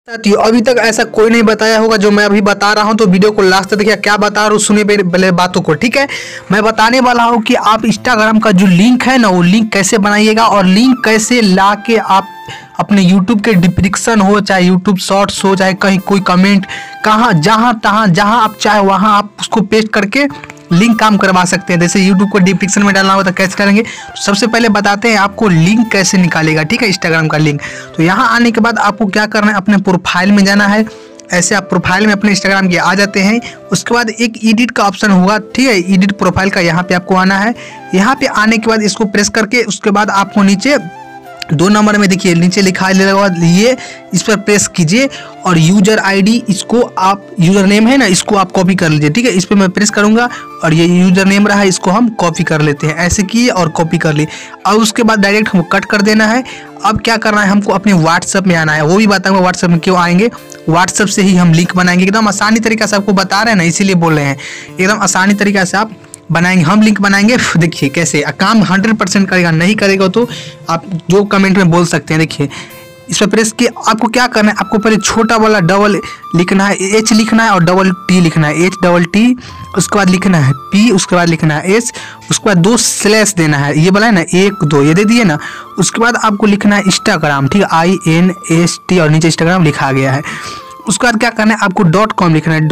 साथियों अभी तक ऐसा कोई नहीं बताया होगा जो मैं अभी बता रहा हूं, तो वीडियो को लास्ट तक देखिए। क्या बता रहा हूं सुनिए पहले बातों को, ठीक है। मैं बताने वाला हूं कि आप इंस्टाग्राम का जो लिंक है ना, वो लिंक कैसे बनाइएगा और लिंक कैसे ला के आप अपने यूट्यूब के डिस्क्रिप्शन हो, चाहे यूट्यूब शॉर्ट्स हो, चाहे कहीं कोई कमेंट, कहाँ जहाँ आप चाहे वहाँ आप उसको पेस्ट करके लिंक काम करवा सकते हैं। जैसे यूट्यूब को डिस्क्रिप्शन में डालना होता है, कैसे डालेंगे। तो सबसे पहले बताते हैं आपको लिंक कैसे निकालेगा, ठीक है, इंस्टाग्राम का लिंक। तो यहाँ आने के बाद आपको क्या करना है, अपने प्रोफाइल में जाना है। ऐसे आप प्रोफाइल में अपने इंस्टाग्राम के आ जाते हैं। उसके बाद एक एडिट का ऑप्शन होगा, ठीक है, एडिट प्रोफाइल का, यहाँ पे आपको आना है। यहाँ पे आने के बाद इसको प्रेस करके उसके बाद आपको नीचे 2 नंबर में देखिए नीचे लिखा है, ये इस पर प्रेस कीजिए और यूजर आईडी, इसको आप यूजर नेम है ना, इसको आप कॉपी कर लीजिए, ठीक है। इस पर मैं प्रेस करूंगा और ये यूजर नेम रहा है, इसको हम कॉपी कर लेते हैं। ऐसे किए और कॉपी कर लिए। और उसके बाद डायरेक्ट हमको कट कर देना है। अब क्या करना है, हमको अपने व्हाट्सएप में आना है, वो भी बताऊंगा व्हाट्सएप में क्यों आएंगे। व्हाट्सएप से ही हम लिंक बनाएंगे, एकदम आसानी तरीका से आपको बता रहे हैं ना, इसीलिए बोल रहे हैं। एकदम आसानी तरीका से आप बनाएंगे, हम लिंक बनाएंगे। देखिए कैसे काम 100% करेगा, नहीं करेगा तो आप जो कमेंट में बोल सकते हैं। देखिए इस पर प्रेस किए, आपको क्या करना है, आपको पहले छोटा वाला डबल लिखना है, एच लिखना है और डबल टी लिखना है, एच डबल टी। उसके बाद लिखना है पी, उसके बाद लिखना है एस, उसके बाद 2 स्लैश देना है, ये बोला है ना 1 2, ये दे दिए ना। उसके बाद आपको लिखना है इंस्टाग्राम, ठीक है, INST और नीचे इंस्टाग्राम लिखा गया है। उसके बाद क्या करना है, आपको .com लिखना है,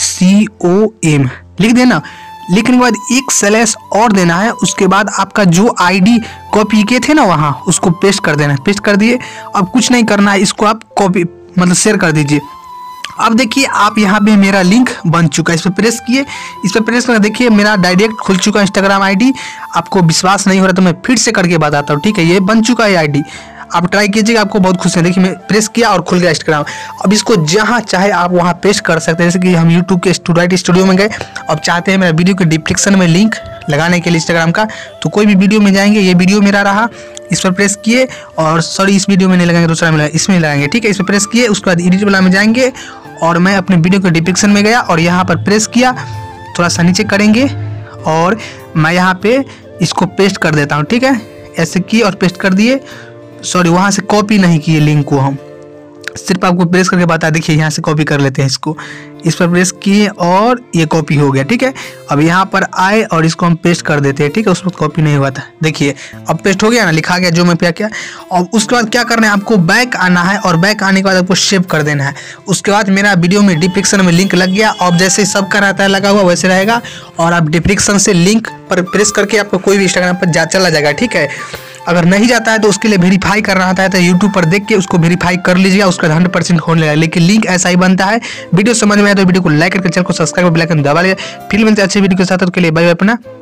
.com लिख देना। लिखने के बाद 1 स्लैश और देना है। उसके बाद आपका जो आईडी कॉपी किए थे ना वहाँ, उसको पेस्ट कर देना है। पेस्ट कर दिए, अब कुछ नहीं करना है, इसको आप कॉपी मतलब शेयर कर दीजिए। अब देखिए आप यहाँ पे मेरा लिंक बन चुका है। इस पर प्रेस किए, इस पर प्रेस कर देखिए मेरा डायरेक्ट खुल चुका है इंस्टाग्राम आईडी। आपको विश्वास नहीं हो रहा तो मैं फिर से करके बताता हूँ, ठीक है। ये बन चुका है आईडी, आप ट्राई कीजिएगा, आपको बहुत खुश है। देखिए मैं प्रेस किया और खुल गया इंस्टाग्राम। अब इसको जहाँ चाहे आप वहाँ पेस्ट कर सकते हैं। जैसे कि हम यूट्यूब के स्टूडियो में गए, अब चाहते हैं मेरा वीडियो के डिस्क्रिप्शन में लिंक लगाने के लिए इंस्टाग्राम का, तो कोई भी वीडियो में जाएंगे, ये वीडियो मेरा रहा, इस पर प्रेस किए और सॉरी इस वीडियो में नहीं लगाएंगे, दूसरा में इसमें लगाएंगे, ठीक है। इस पर प्रेस किए, उसके बाद एडिट वाला में जाएंगे और मैं अपने वीडियो के डिस्क्रिप्शन में गया और यहाँ पर प्रेस किया, थोड़ा सा नीचे करेंगे और मैं यहाँ पे इसको पेस्ट कर देता हूँ, ठीक है। ऐसे किए और पेस्ट कर दिए। सॉरी वहाँ से कॉपी नहीं किए लिंक को, हम सिर्फ आपको प्रेस करके बता। देखिए यहाँ से कॉपी कर लेते हैं इसको, इस पर प्रेस किए और ये कॉपी हो गया, ठीक है। अब यहाँ पर आए और इसको हम पेस्ट कर देते हैं, ठीक है। उसमें कॉपी नहीं हुआ था, देखिए अब पेस्ट हो गया ना, लिखा गया जो मैं किया। और उसके बाद क्या करना है, आपको बैक आना है और बैक आने के बाद आपको सेव कर देना है। उसके बाद मेरा वीडियो में डिस्क्रिप्शन में लिंक लग गया। अब जैसे सबका रहता है लगा हुआ वैसे रहेगा और आप डिस्क्रिप्शन से लिंक पर प्रेस करके आपको कोई भी इंस्टाग्राम पर चला जाएगा, ठीक है। अगर नहीं जाता है तो उसके लिए वेरीफाई करना आता है, तो यूट्यूब पर देख के उसको वेरीफाई कर लीजिएगा, उसका 100% होने लगेगा। लेकिन लिंक ऐसा ही बनता है। वीडियो समझ में आया तो वीडियो को लाइक करके चैनल को सब्सक्राइब बेल आइकन दबा लीजिए। फिर मिलते हैं अच्छे वीडियो के साथ, के लिए बाय बाय अपना।